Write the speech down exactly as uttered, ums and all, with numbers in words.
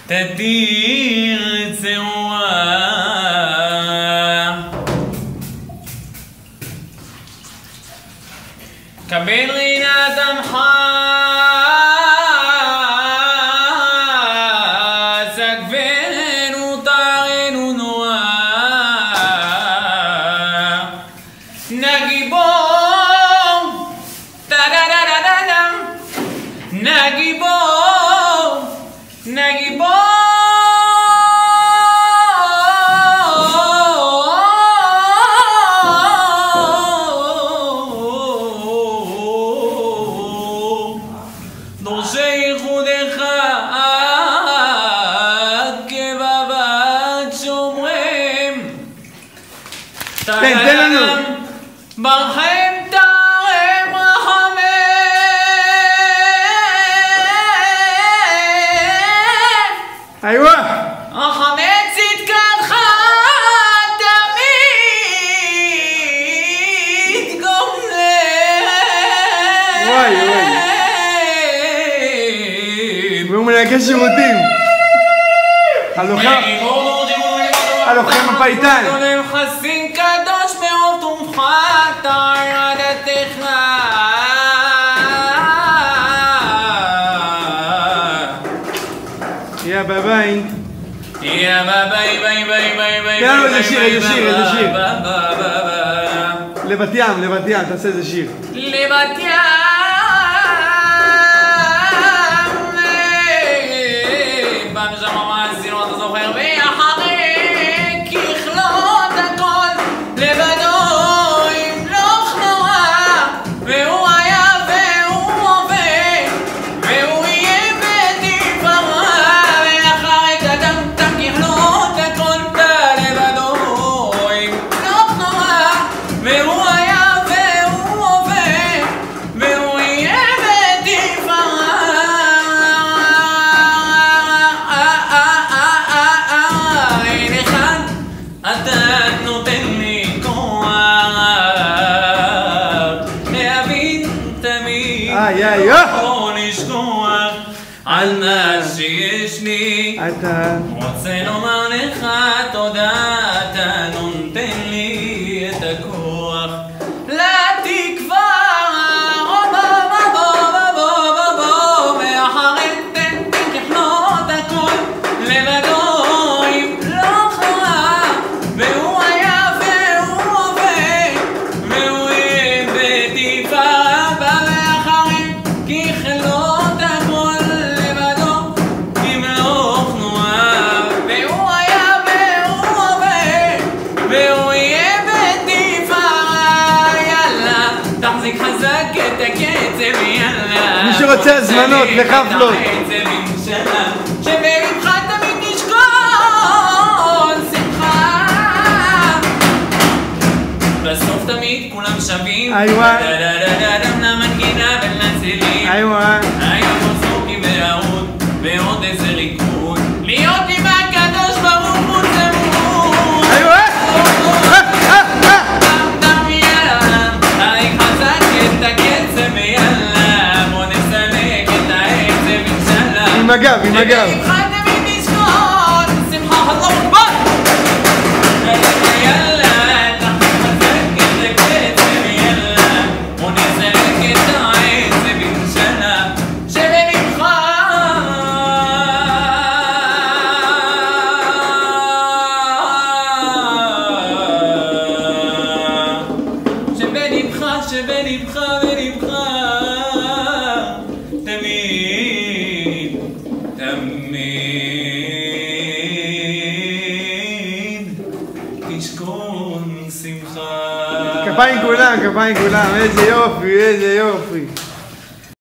תתיר צרועה. קבל רינת עמך סגבנו תרנו נועה נגיבור טה-דה-דה-דה-דה-דם נגיבור נגיבור דורשי ייחודך כבבת שומרים תן, תן לנו ברחם תרם רחמם איווה רחמי צדקתך תמיד גומלם. וואי וואי והוא מנהגי שירותים הלוחם הפייטן חסין קדוש מאוד תומכת ירדתך יא ביי יא ביי ביי ביי ביי ביי. תן לנו איזה שיר, איזה שיר, איזה שיר לבת ים, לבת ים, תעשה איזה שיר לבת ים פעם שם עשינו אתה זוכר ואחרי ככלות הכל לבדו ימלוך נורא והוא היה והוא עובד והוא יהיה בתפארה ואחרי קדמת ככלות הכל לבדו ימלוך נורא והוא היה והוא עובד והוא יהיה בתפארה. אתה נותן לי כוח להבין תמיד לא לשכוח על מה שיש לי. אתה רוצה לומר לך תודה, אתה נותן לי את הכוח לתקווה ואחרי תן ככלות הכל לבדו ימלוך נורא והוא היה והוא עובד והוא יהיה בתפארה ואחרי ככלות הכל לבדו ימלוך נורא והוא היה והוא עובד והוא יהיה בתפארה. יאללה תחזיק חזק את הקצב יאללה מי שרוצה הזמנות לחפלות שבלבך תמיד נשכון שמחה בסוף תמיד כולם שווים איווה דדדדדם למנגינה ולצלילים איווה היום מוזוקי והעוד ועוד איזה ריקוד להיות עם הקדוש ברוך הוא צמוד. איווה יאללה תחזיק חזק את הקצב יאללה בוא נסלק את העצב אינשאללה עם הגב, עם הגב שבלבך ולבך תמיד תמיד תשכון שמחה. כפיים כולם, כפיים כולם, איזה יופי, איזה יופי.